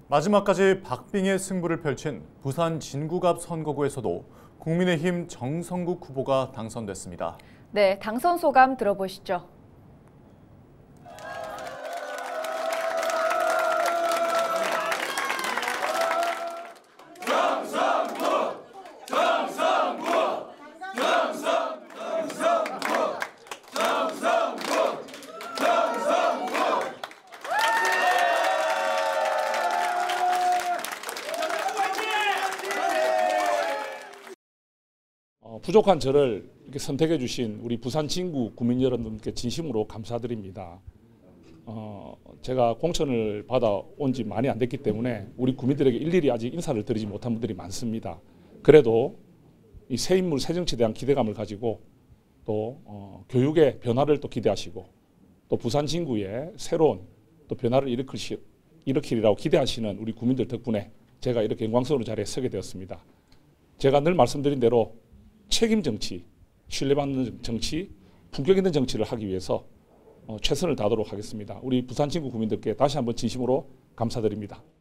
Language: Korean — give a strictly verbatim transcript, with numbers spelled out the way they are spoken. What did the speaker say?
마지막까지 박빙의 승부를 펼친 부산 진구갑 선거구에서도 국민의힘 정성국 후보가 당선됐습니다. 네, 당선 소감 들어보시죠. 어, 부족한 저를 이렇게 선택해 주신 우리 부산 진구 구민 여러분께 진심으로 감사드립니다. 어, 제가 공천을 받아온 지 많이 안 됐기 때문에 우리 구민들에게 일일이 아직 인사를 드리지 못한 분들이 많습니다. 그래도 이 새 인물, 새 정치에 대한 기대감을 가지고 또 어, 교육의 변화를 또 기대하시고 또 부산 진구의 새로운 또 변화를 일으키시, 일으키리라고 기대하시는 우리 구민들 덕분에 제가 이렇게 영광스러운 자리에 서게 되었습니다. 제가 늘 말씀드린 대로 책임 정치, 신뢰받는 정치, 품격 있는 정치를 하기 위해서 최선을 다하도록 하겠습니다. 우리 부산 진구 구민들께 다시 한번 진심으로 감사드립니다.